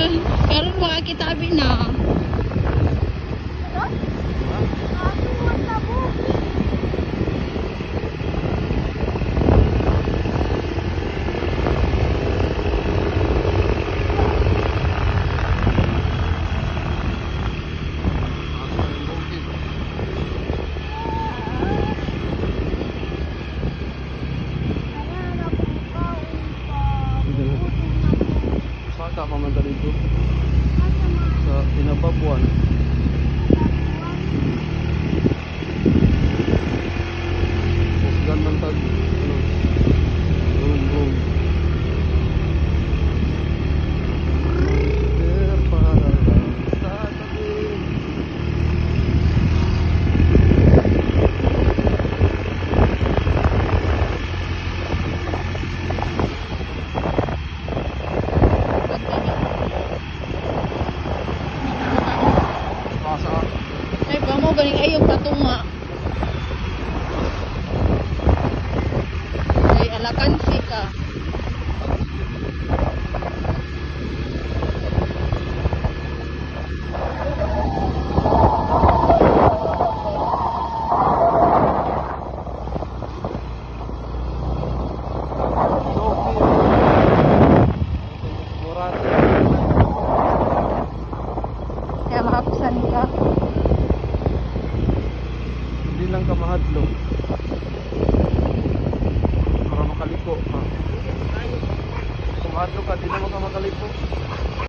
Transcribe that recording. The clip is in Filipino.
Karon makakitabi na. Saka pa man dito sa Inababuan. Pusgan man tag boom. Ay, pa mo galing ayog tatunga. Ay, alakansi ka. Kaya makapusan ka. Hindi lang ka mahadlok.